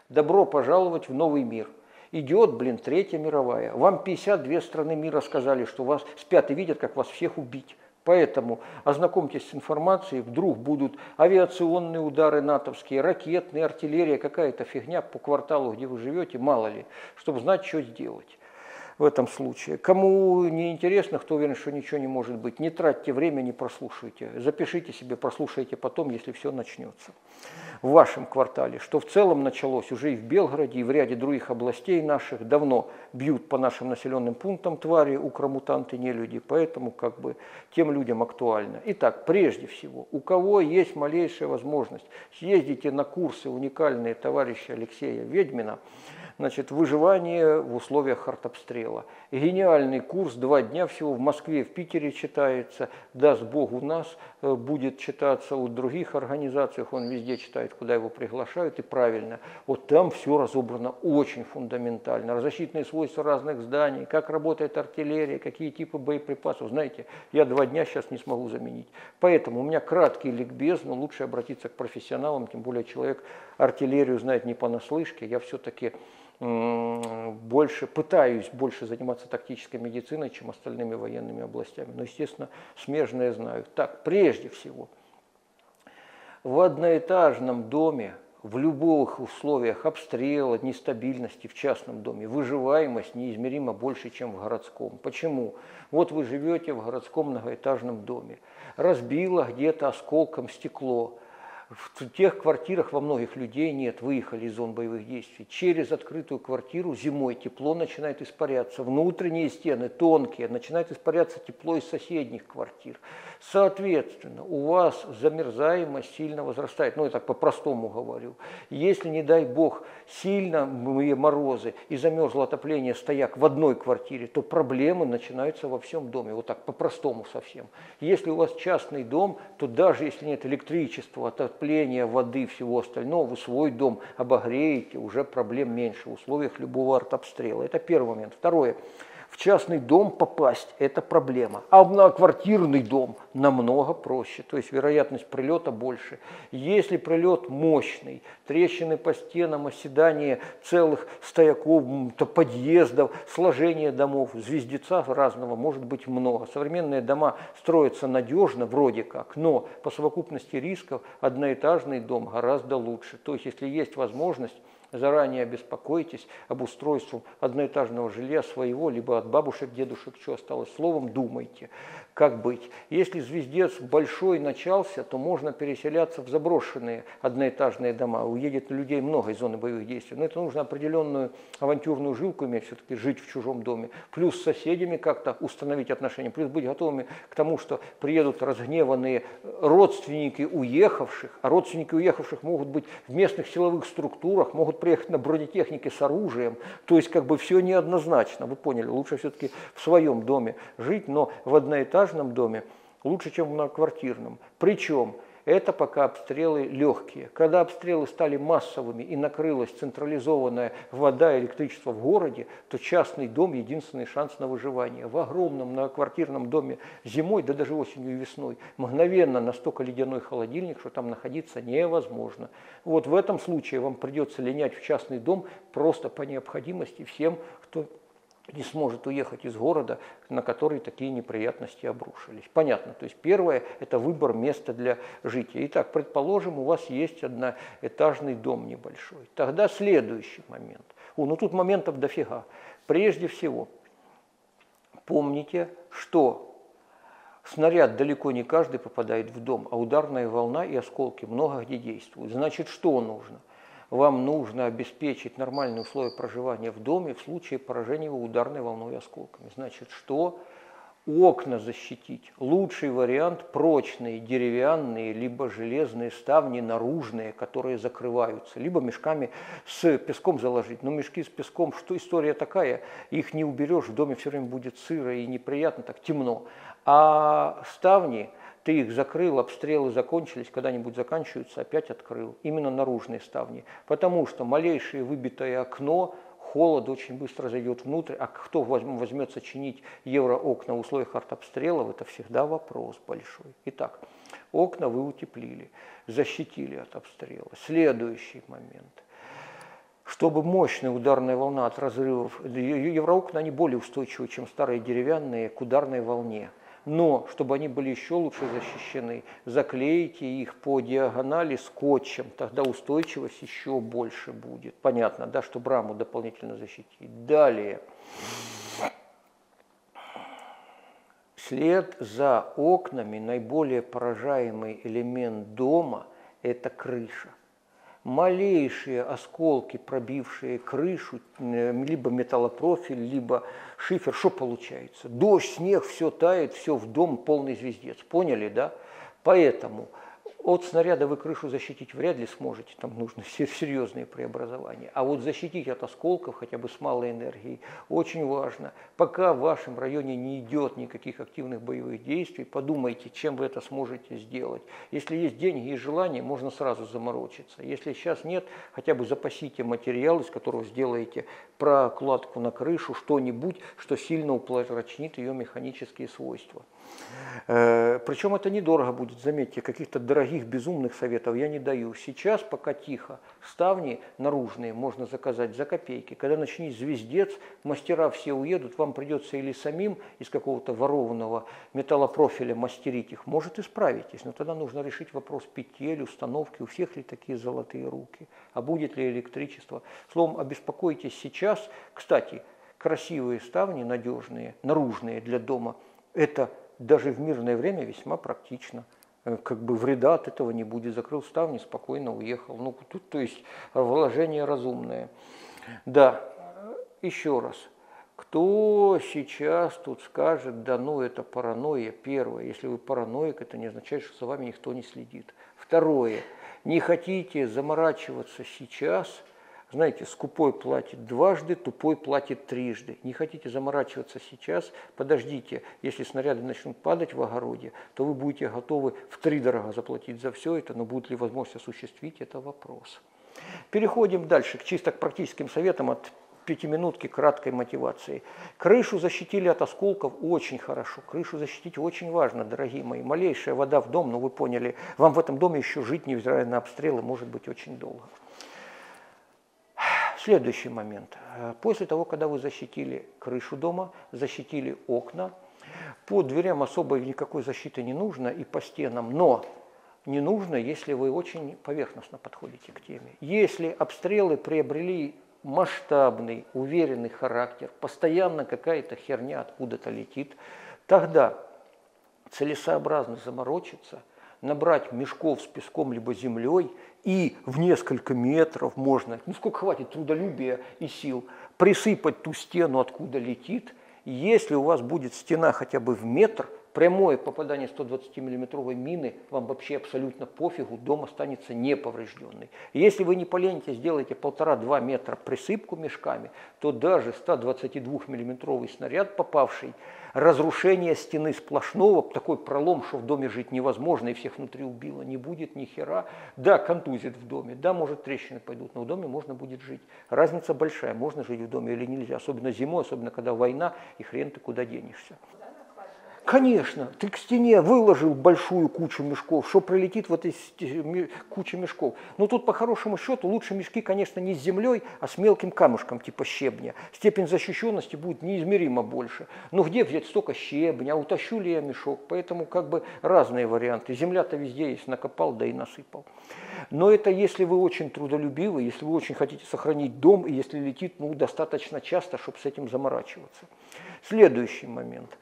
Добро пожаловать в новый мир. Идет, блин, Третья мировая. Вам 52 страны мира сказали, что вас спят и видят, как вас всех убить. Поэтому ознакомьтесь с информацией, вдруг будут авиационные удары натовские, ракетные, артиллерия, какая-то фигня по кварталу, где вы живете, мало ли, чтобы знать, что сделать в этом случае. Кому не интересно, кто уверен, что ничего не может быть, не тратьте время, не прослушайте. Запишите себе, прослушайте потом, если все начнется в вашем квартале, что в целом началось уже и в Белгороде, и в ряде других областей наших. Давно бьют по нашим населенным пунктам твари, укромутанты, нелюди, поэтому как бы тем людям актуально. Итак, прежде всего, у кого есть малейшая возможность, съездите на курсы уникальные товарища Алексея Ведьмина, значит, выживание в условиях артобстрела. Гениальный курс, 2 дня всего, в Москве, в Питере читается, даст Бог у нас будет читаться, у других организациях, он везде читает, куда его приглашают, и правильно. Вот там все разобрано очень фундаментально. Защитные свойства разных зданий, как работает артиллерия, какие типы боеприпасов. Знаете, я 2 дня сейчас не смогу заменить. Поэтому у меня краткий ликбез, но лучше обратиться к профессионалам, тем более человек артиллерию знает не понаслышке, я все-таки пытаюсь больше заниматься тактической медициной, чем остальными военными областями. Но, естественно, смежное знаю. Так, прежде всего, в одноэтажном доме, в любых условиях обстрела, нестабильности в частном доме, выживаемость неизмеримо больше, чем в городском. Почему? Вот вы живете в городском многоэтажном доме, разбило где-то осколком стекло. В тех квартирах во многих людей нет, выехали из зон боевых действий. Через открытую квартиру зимой тепло начинает испаряться. Внутренние стены тонкие, начинает испаряться тепло из соседних квартир. Соответственно, у вас замерзаемость сильно возрастает. Ну, я так по-простому говорю. Если, не дай бог, сильные морозы и замерзло отопление стояк в одной квартире, то проблемы начинаются во всем доме. Вот так, по-простому совсем. Если у вас частный дом, то даже если нет электричества, отопления, воды, всего остального, вы свой дом обогреете, уже проблем меньше в условиях любого артобстрела. Это первый момент. Второе. В частный дом попасть – это проблема. А в многоквартирный дом намного проще. То есть вероятность прилета больше. Если прилет мощный, трещины по стенам, оседание целых стояков, подъездов, сложение домов, звездеца разного может быть много. Современные дома строятся надежно, вроде как, но по совокупности рисков одноэтажный дом гораздо лучше. То есть если есть возможность, заранее беспокойтесь об устройстве одноэтажного жилья своего, либо от бабушек, дедушек, что осталось. Словом, думайте, как быть. Если звездец большой начался, то можно переселяться в заброшенные одноэтажные дома. Уедет людей много из зоны боевых действий. Но это нужно определенную авантюрную жилку иметь, все-таки жить в чужом доме. Плюс с соседями как-то установить отношения. Плюс быть готовыми к тому, что приедут разгневанные родственники уехавших. А родственники уехавших могут быть в местных силовых структурах, могут приехать на бронетехнике с оружием, то есть как бы все неоднозначно, вы поняли, лучше все-таки в своем доме жить, но в одноэтажном доме лучше, чем в многоквартирном. Причем это пока обстрелы легкие. Когда обстрелы стали массовыми и накрылась централизованная вода, электричество в городе, то частный дом – единственный шанс на выживание. В огромном многоквартирном доме зимой, да даже осенью и весной, мгновенно настолько ледяной холодильник, что там находиться невозможно. Вот в этом случае вам придется линять в частный дом просто по необходимости всем, кто не сможет уехать из города, на который такие неприятности обрушились. Понятно. То есть первое – это выбор места для жития. Итак, предположим, у вас есть одноэтажный дом небольшой. Тогда следующий момент. Ну тут моментов дофига. Прежде всего, помните, что снаряд далеко не каждый попадает в дом, а ударная волна и осколки много где действуют. Значит, что нужно? Вам нужно обеспечить нормальные условия проживания в доме в случае поражения его ударной волной и осколками. Значит, что? Окна защитить. Лучший вариант – прочные деревянные, либо железные ставни наружные, которые закрываются, либо мешками с песком заложить. Но мешки с песком, что история такая, их не уберешь, в доме все время будет сыро и неприятно, так темно. А ставни, ты их закрыл, обстрелы закончились, когда-нибудь заканчиваются, опять открыл. Именно наружные ставни. Потому что малейшее выбитое окно, холод очень быстро зайдет внутрь, а кто возьмется чинить евроокна в условиях артобстрелов, это всегда вопрос большой. Итак, окна вы утеплили, защитили от обстрела. Следующий момент. чтобы мощная ударная волна от разрывов, евроокна, они более устойчивы, чем старые деревянные, к ударной волне. Но, чтобы они были еще лучше защищены, заклейте их по диагонали скотчем, тогда устойчивость еще больше будет. Понятно, да, чтобы раму дополнительно защитить. Далее. Вслед за окнами наиболее поражаемый элемент дома – это крыша. Малейшие осколки, пробившие крышу, либо металлопрофиль, либо шифер, что получается? Дождь, снег, все тает, все в дом полный звездец. Поняли, да? Поэтому от снаряда вы крышу защитить вряд ли сможете, там нужны серьезные преобразования. А вот защитить от осколков, хотя бы с малой энергией, очень важно. Пока в вашем районе не идет никаких активных боевых действий, подумайте, чем вы это сможете сделать. Если есть деньги и желание, можно сразу заморочиться. Если сейчас нет, хотя бы запасите материал, из которого сделаете прокладку на крышу, что-нибудь, что сильно упрочнит ее механические свойства. Причем это недорого будет, заметьте, каких-то дорогих безумных советов я не даю. Сейчас пока тихо, ставни наружные можно заказать за копейки. Когда начнет звездец, мастера все уедут, вам придется или самим из какого-то ворованного металлопрофиля мастерить их. Может, и справитесь, но тогда нужно решить вопрос петель, установки, у всех ли такие золотые руки, а будет ли электричество. Словом, обеспокойтесь сейчас. Кстати, красивые ставни, надежные, наружные для дома, это даже в мирное время весьма практично. Как бы вреда от этого не будет. Закрыл ставни, спокойно уехал. Ну, тут, то есть, вложение разумное. Да, еще раз. Кто сейчас тут скажет, да ну это паранойя, первое. Если вы параноик, это не означает, что за вами никто не следит. Второе. Не хотите заморачиваться сейчас. Знаете, скупой платит дважды, тупой платит трижды. Не хотите заморачиваться сейчас, подождите. Если снаряды начнут падать в огороде, то вы будете готовы втридорога заплатить за все это, но будет ли возможность осуществить, это вопрос. Переходим дальше, чисто к практическим советам от 5-минутки краткой мотивации. Крышу защитили от осколков очень хорошо. Крышу защитить очень важно, дорогие мои. Малейшая вода в дом, ну вы поняли, вам в этом доме еще жить, невзирая на обстрелы, может быть очень долго. Следующий момент. После того, когда вы защитили крышу дома, защитили окна, по дверям особо никакой защиты не нужно и по стенам, но не нужно, если вы очень поверхностно подходите к теме. Если обстрелы приобрели масштабный, уверенный характер, постоянно какая-то херня откуда-то летит, тогда целесообразно заморочиться, набрать мешков с песком либо землей и в несколько метров можно, ну сколько хватит трудолюбия и сил, присыпать ту стену, откуда летит. Если у вас будет стена хотя бы в метр, прямое попадание 120-миллиметровой мины вам вообще абсолютно пофигу, дом останется неповрежденный. Если вы не поленитесь, сделаете 1,5-2 метра присыпку мешками, то даже 122-миллиметровый снаряд, попавший, разрушение стены сплошного, такой пролом, что в доме жить невозможно и всех внутри убило, не будет ни хера. Да, контузит в доме, да, может трещины пойдут, но в доме можно будет жить. Разница большая, можно жить в доме или нельзя, особенно зимой, особенно когда война и хрен ты куда денешься. Конечно, ты к стене выложил большую кучу мешков, что прилетит в этой куче мешков. Но тут по хорошему счету лучше мешки, конечно, не с землей, а с мелким камушком типа щебня. Степень защищенности будет неизмеримо больше. Но где взять столько щебня, а утащу ли я мешок? Поэтому как бы разные варианты. Земля-то везде есть, накопал, да и насыпал. Но это если вы очень трудолюбивы, если вы очень хотите сохранить дом, и если летит ну, достаточно часто, чтобы с этим заморачиваться. Следующий момент.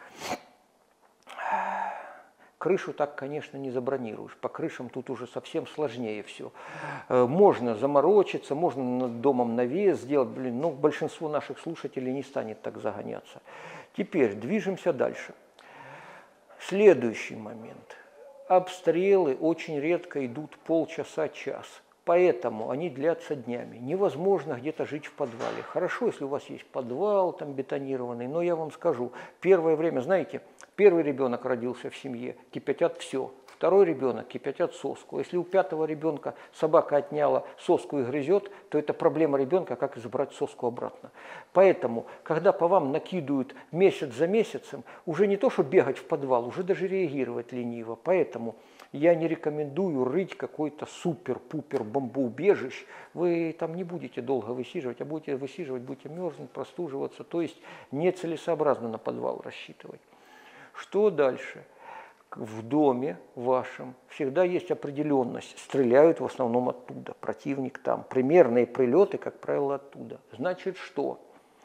Крышу так, конечно, не забронируешь. По крышам тут уже совсем сложнее все. Можно заморочиться, можно над домом навес сделать, но большинство наших слушателей не станет так загоняться. Теперь движемся дальше. Следующий момент. Обстрелы очень редко идут полчаса-час. Поэтому они длятся днями. Невозможно где-то жить в подвале. Хорошо, если у вас есть подвал там бетонированный, но я вам скажу, первое время, знаете, первый ребенок родился в семье, кипятят все. Второй ребенок кипятят соску. Если у 5-го ребенка собака отняла соску и грызет, то это проблема ребенка, как забрать соску обратно. Поэтому, когда по вам накидывают месяц за месяцем, уже не то, что бегать в подвал, уже даже реагировать лениво. Поэтому я не рекомендую рыть какой-то супер-пупер бомбоубежищ. Вы там не будете долго высиживать, а будете высиживать, будете мерзнуть, простуживаться. То есть нецелесообразно на подвал рассчитывать. Что дальше? В доме вашем всегда есть определенность. Стреляют в основном оттуда. Противник там. Примерные прилеты, как правило, оттуда. Значит, что?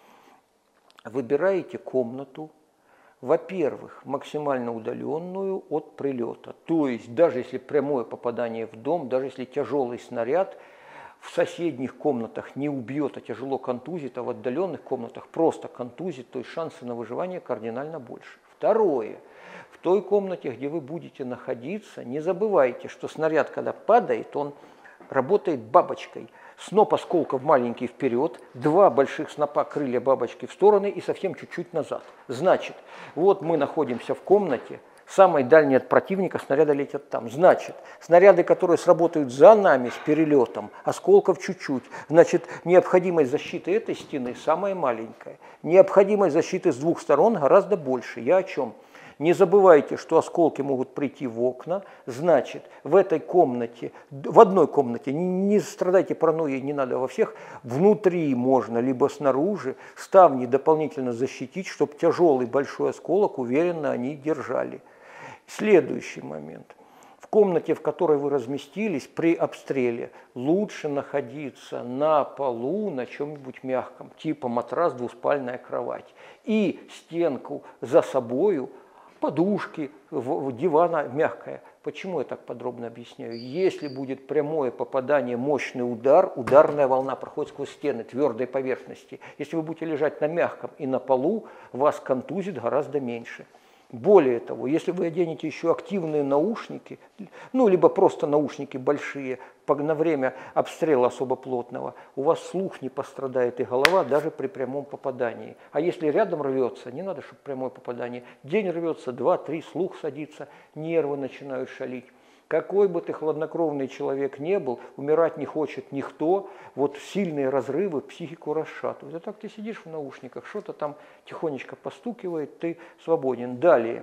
Выбираете комнату, во-первых, максимально удаленную от прилета. То есть, даже если прямое попадание в дом, даже если тяжелый снаряд в соседних комнатах не убьет, а тяжело контузит, а в отдаленных комнатах просто контузит, то есть шансы на выживание кардинально больше. Второе. В той комнате, где вы будете находиться, не забывайте, что снаряд, когда падает, он работает бабочкой. Сноп осколков маленький вперед, два больших снопа крылья бабочки в стороны и совсем чуть-чуть назад. Значит, вот мы находимся в комнате, самой дальней от противника снаряды летят там. Значит, снаряды, которые сработают за нами с перелетом, осколков чуть-чуть. Значит, необходимость защиты этой стены самая маленькая. Необходимость защиты с двух сторон гораздо больше. Я о чем? Не забывайте, что осколки могут прийти в окна. Значит, в этой комнате, в одной комнате, не страдайте паранойей, не надо во всех, внутри можно, либо снаружи, ставни дополнительно защитить, чтобы тяжелый большой осколок уверенно они держали. Следующий момент. В комнате, в которой вы разместились, при обстреле лучше находиться на полу, на чем-нибудь мягком, типа матрас, двуспальная кровать. И стенку за собою, подушки, дивана мягкая. Почему я так подробно объясняю? Если будет прямое попадание, мощный удар, ударная волна проходит сквозь стены твердой поверхности. Если вы будете лежать на мягком и на полу, вас контузит гораздо меньше. Более того, если вы оденете еще активные наушники, ну, либо просто наушники большие, на время обстрела особо плотного, у вас слух не пострадает и голова даже при прямом попадании. А если рядом рвется, не надо, чтобы прямое попадание, день рвется, 2-3, слух садится, нервы начинают шалить. Какой бы ты хладнокровный человек не был, умирать не хочет никто, вот сильные разрывы психику расшатывают. А так ты сидишь в наушниках, что-то там тихонечко постукивает, ты свободен. Далее,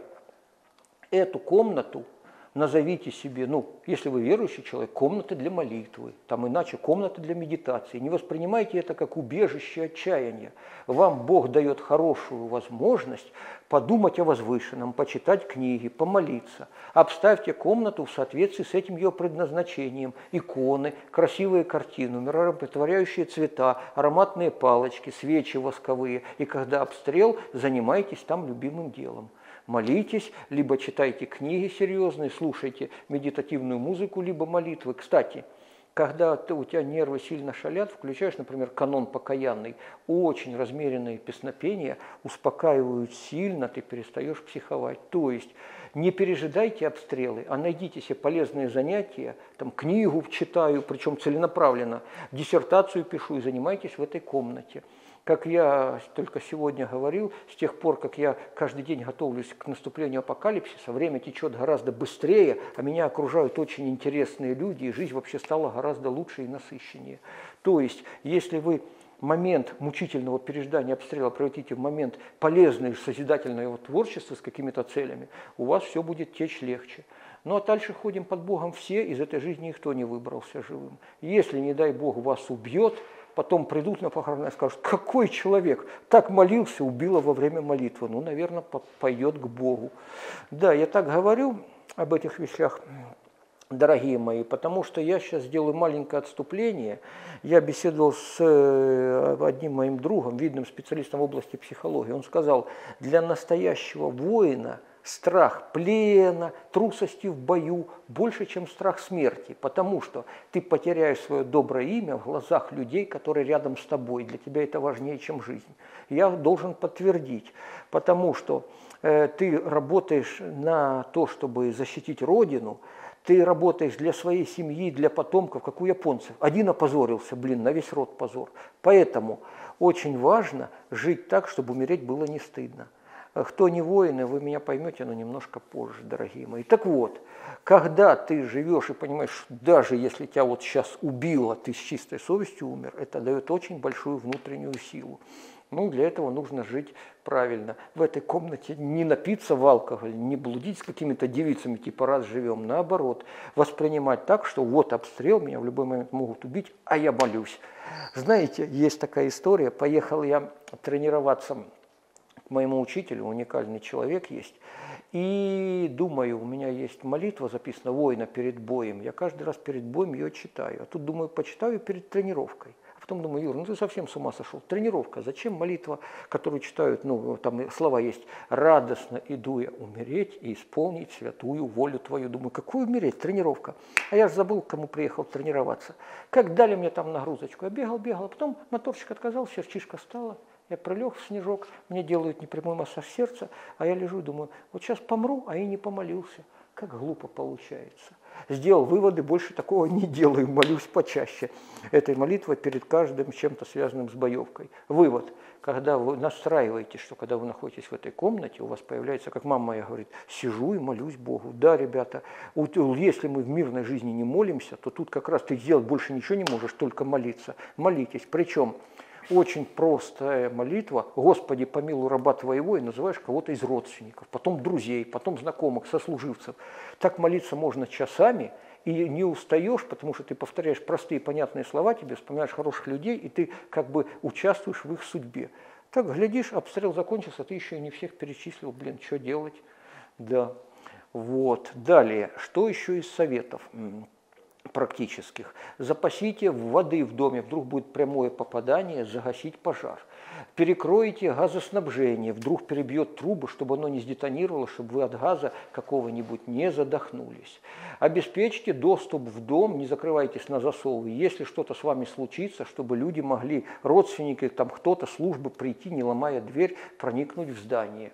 эту комнату назовите себе, ну, если вы верующий человек, комната для молитвы, там иначе комната для медитации. Не воспринимайте это как убежище отчаяния. Вам Бог дает хорошую возможность подумать о возвышенном, почитать книги, помолиться. Обставьте комнату в соответствии с этим ее предназначением. Иконы, красивые картины, умиротворяющие цвета, ароматные палочки, свечи восковые. И когда обстрел, занимайтесь там любимым делом. Молитесь, либо читайте книги серьезные, слушайте медитативную музыку, либо молитвы. Кстати, когда у тебя нервы сильно шалят, включаешь, например, канон покаянный, очень размеренные песнопения успокаивают сильно, ты перестаешь психовать. То есть не пережидайте обстрелы, а найдите себе полезные занятия, там книгу читаю, причем целенаправленно, диссертацию пишу и занимайтесь в этой комнате. Как я только сегодня говорил, с тех пор, как я каждый день готовлюсь к наступлению апокалипсиса, время течет гораздо быстрее, а меня окружают очень интересные люди, и жизнь вообще стала гораздо лучше и насыщеннее. То есть, если вы момент мучительного пережидания обстрела превратите в момент полезного созидательного творчества с какими-то целями, у вас все будет течь легче. Ну а дальше ходим под Богом все, из этой жизни никто не выбрался живым. Если, не дай Бог, вас убьет, потом придут на похороны и скажут, какой человек так молился, убило во время молитвы. Ну, наверное, пойдет к Богу. Да, я так говорю об этих вещах, дорогие мои, потому что я сейчас сделаю маленькое отступление. Я беседовал с одним моим другом, видным специалистом в области психологии. Он сказал, для настоящего воина страх плена, трусости в бою больше, чем страх смерти, потому что ты потеряешь свое доброе имя в глазах людей, которые рядом с тобой. Для тебя это важнее, чем жизнь. Я должен подтвердить, потому что ты работаешь на то, чтобы защитить Родину, ты работаешь для своей семьи, для потомков, как у японцев. Один опозорился, на весь род позор. Поэтому очень важно жить так, чтобы умереть было не стыдно. Кто не воины, вы меня поймете, но немножко позже, дорогие мои. Так вот, когда ты живешь и понимаешь, даже если тебя вот сейчас убило, ты с чистой совестью умер, это дает очень большую внутреннюю силу. Ну, для этого нужно жить правильно. В этой комнате не напиться в алкоголь, не блудить с какими-то девицами, типа раз живем. Наоборот, воспринимать так, что вот обстрел, меня в любой момент могут убить, а я молюсь. Знаете, есть такая история. Поехал я тренироваться к моему учителю, уникальный человек есть. И думаю, у меня есть молитва записана «Воина перед боем». Я каждый раз перед боем ее читаю. А тут, думаю, почитаю перед тренировкой. Потом думаю, Юр, ну ты совсем с ума сошел. Тренировка. Зачем молитва, которую читают, ну там слова есть, радостно иду я умереть и исполнить святую волю твою. Думаю, какую умереть? Тренировка. А я же забыл, к кому приехал тренироваться. Как дали мне там нагрузочку. Я бегал, а потом моторчик отказал, сердчишка стала. Я прилег в снежок, мне делают непрямой массаж сердца, а я лежу и думаю, вот сейчас помру, а и не помолился. Как глупо получается. Сделал выводы, больше такого не делаю, молюсь почаще. Этой молитвой перед каждым чем-то связанным с боевкой. Вывод. Когда вы настраиваете, что когда вы находитесь в этой комнате, у вас появляется, как мама моя говорит, сижу и молюсь Богу. Да, ребята, если мы в мирной жизни не молимся, то тут как раз ты сделать больше ничего не можешь, только молиться. Молитесь. Причем очень простая молитва. Господи, помилуй раба твоего, и называешь кого-то из родственников, потом друзей, потом знакомых, сослуживцев. Так молиться можно часами, и не устаешь, потому что ты повторяешь простые понятные слова, тебе вспоминаешь хороших людей, и ты как бы участвуешь в их судьбе. Так, глядишь, обстрел закончился, ты еще и не всех перечислил, блин, что делать? Да. Вот. Далее, что еще из советов практических? Запасите воды в доме, вдруг будет прямое попадание, загасить пожар. Перекройте газоснабжение, вдруг перебьет трубы, чтобы оно не сдетонировало, чтобы вы от газа какого-нибудь не задохнулись. Обеспечьте доступ в дом, не закрывайтесь на засовы. Если что-то с вами случится, чтобы люди могли, родственники, там кто-то, службы прийти, не ломая дверь, проникнуть в здание.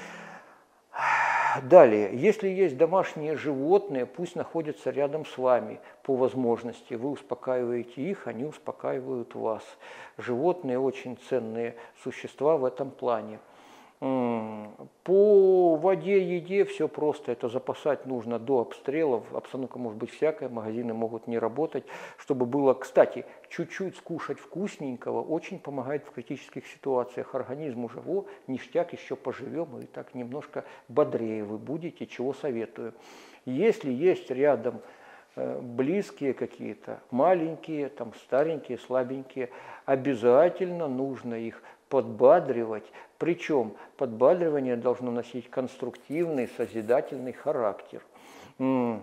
Далее, если есть домашние животные, пусть находятся рядом с вами по возможности. Вы успокаиваете их, они успокаивают вас. Животные очень ценные существа в этом плане. По воде, еде все просто. Это запасать нужно до обстрелов. Обстановка может быть всякая, магазины могут не работать. Чтобы было, кстати, чуть-чуть скушать вкусненького очень помогает в критических ситуациях. Организм уже, ништяк, еще поживем, и так немножко бодрее вы будете, чего советую. Если есть рядом близкие какие-то, маленькие, там, старенькие, слабенькие, обязательно нужно их подбадривать. Причем подбадривание должно носить конструктивный, созидательный характер. У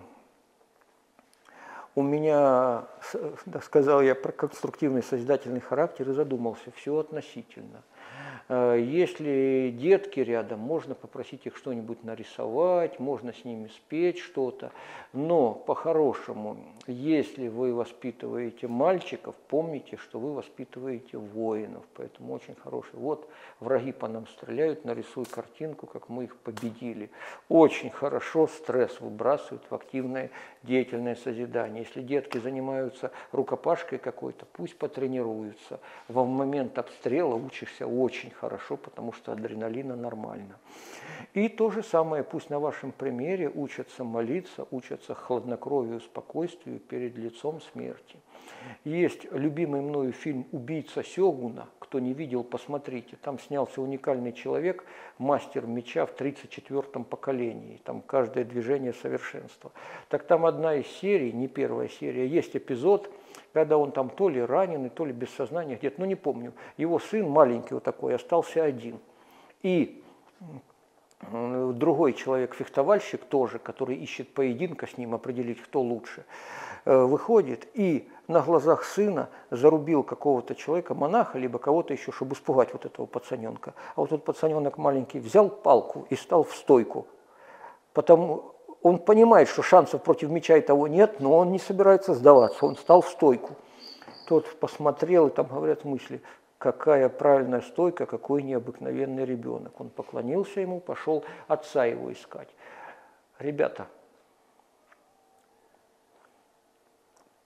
меня, сказал я про конструктивный, созидательный характер и задумался, все относительно. Если детки рядом, можно попросить их что-нибудь нарисовать, можно с ними спеть что-то. Но по-хорошему, если вы воспитываете мальчиков, помните, что вы воспитываете воинов. Поэтому очень хороший. Вот враги по нам стреляют, нарисуй картинку, как мы их победили. Очень хорошо стресс выбрасывают в активное деятельное созидание. Если детки занимаются рукопашкой какой-то, пусть потренируются. В момент обстрела учишься очень хорошо, потому что адреналина нормально. И то же самое, пусть на вашем примере учатся молиться, учатся хладнокровию, спокойствию перед лицом смерти. Есть любимый мною фильм «Убийца Сёгуна». Кто не видел, посмотрите. Там снялся уникальный человек, мастер меча в 34-м поколении. Там каждое движение совершенства. Так там одна из серий, не первая серия, есть эпизод, когда он там то ли раненый, то ли без сознания где-то, ну не помню. Его сын маленький вот такой остался один. И другой человек-фехтовальщик тоже, который ищет поединка с ним, определить, кто лучше, выходит и на глазах сына зарубил какого-то человека, монаха, либо кого-то еще, чтобы испугать вот этого пацаненка. А вот этот пацаненок маленький взял палку и стал в стойку. Потому он понимает, что шансов против меча и того нет, но он не собирается сдаваться, он стал в стойку. Тот посмотрел, и там говорят мысли, какая правильная стойка, какой необыкновенный ребенок. Он поклонился ему, пошел отца его искать. Ребята,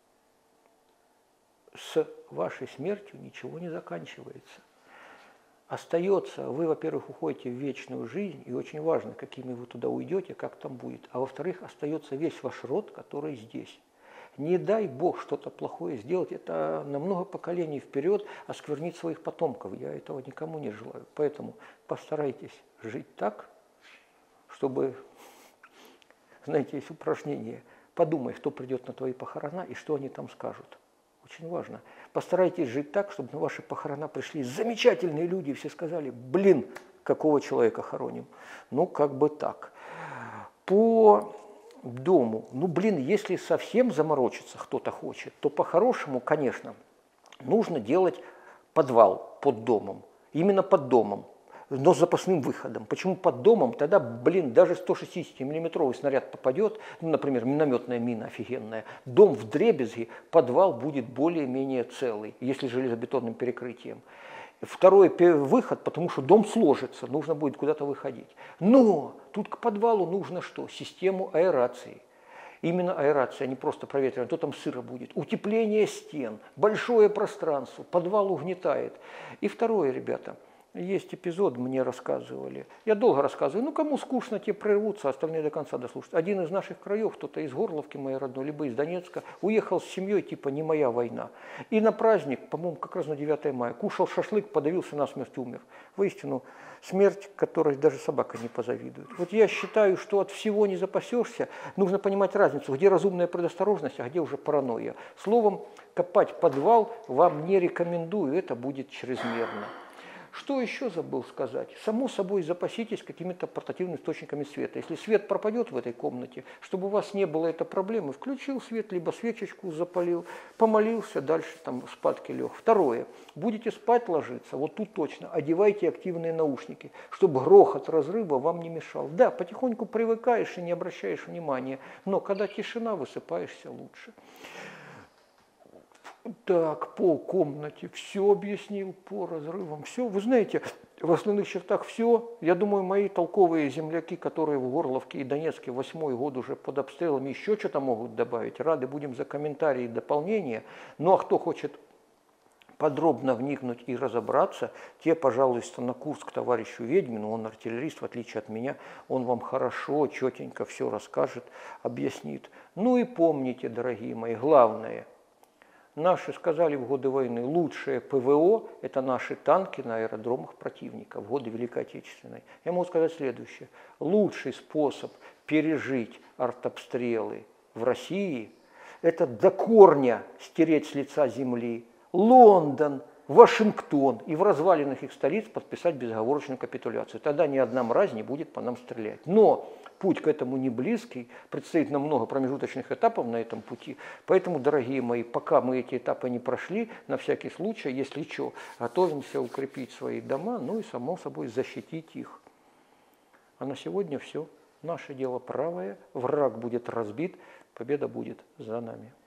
с вашей смертью ничего не заканчивается. остается, вы, во-первых, уходите в вечную жизнь, и очень важно, какими вы туда уйдете, как там будет. А во-вторых, остается весь ваш род, который здесь. Не дай Бог что-то плохое сделать, это на много поколений вперед осквернить своих потомков. Я этого никому не желаю. Поэтому постарайтесь жить так, чтобы, знаете, есть упражнение. Подумай, кто придет на твои похорона и что они там скажут. Очень важно. Постарайтесь жить так, чтобы на ваши похорона пришли замечательные люди, и все сказали, блин, какого человека хороним. Ну, как бы так. По дому, ну, блин, если совсем заморочиться кто-то хочет, то по-хорошему, конечно, нужно делать подвал под домом. Именно под домом, но с запасным выходом. Почему под домом? Тогда, блин, даже 160-миллиметровый снаряд попадет, ну, например, минометная мина офигенная, дом вдребезги, подвал будет более-менее целый, если железобетонным перекрытием. Второй выход, потому что дом сложится, нужно будет куда-то выходить. Но тут к подвалу нужно что? Систему аэрации. Именно аэрация, а не просто проветривание, то там сыро будет. Утепление стен, большое пространство, подвал угнетает. И второе, ребята, есть эпизод, мне рассказывали. Я долго рассказываю, ну кому скучно, те прервутся, остальные до конца дослушают. Один из наших краев, кто-то из Горловки моей родной, либо из Донецка, уехал с семьей, типа не моя война. И на праздник, по-моему, как раз на 9 мая, кушал шашлык, подавился насмерть, умер. Воистину, смерть, которой даже собака не позавидует. Вот я считаю, что от всего не запасешься, нужно понимать разницу, где разумная предосторожность, а где уже паранойя. Словом, копать подвал вам не рекомендую, это будет чрезмерно. Что еще забыл сказать? Само собой, запаситесь какими-то портативными источниками света. Если свет пропадет в этой комнате, чтобы у вас не было этой проблемы, включил свет, либо свечечку запалил, помолился, дальше там спадки лег. Второе. Будете спать ложиться, вот тут точно, одевайте активные наушники, чтобы грохот разрыва вам не мешал. Да, потихоньку привыкаешь и не обращаешь внимания, но когда тишина, высыпаешься лучше. Так, по комнате все объяснил, по разрывам, все. Вы знаете, в основных чертах все. Я думаю, мои толковые земляки, которые в Горловке и Донецке 8-й год уже под обстрелами, еще что-то могут добавить. Рады будем за комментарии и дополнения. Ну а кто хочет подробно вникнуть и разобраться, те, пожалуйста, на курс к товарищу Ведьмину, он артиллерист, в отличие от меня, он вам хорошо, четенько все расскажет, объяснит. Ну и помните, дорогие мои, главное – наши сказали в годы войны, лучшее ПВО – это наши танки на аэродромах противника в годы Великой Отечественной. Я могу сказать следующее. Лучший способ пережить артобстрелы в России – это до корня стереть с лица земли Лондон, Вашингтон и в развалинах их столиц подписать безоговорочную капитуляцию. Тогда ни одна мразь не будет по нам стрелять. Но путь к этому не близкий, предстоит нам много промежуточных этапов на этом пути. Поэтому, дорогие мои, пока мы эти этапы не прошли, на всякий случай, если что, готовимся укрепить свои дома, ну и, само собой, защитить их. А на сегодня все. Наше дело правое, враг будет разбит, победа будет за нами.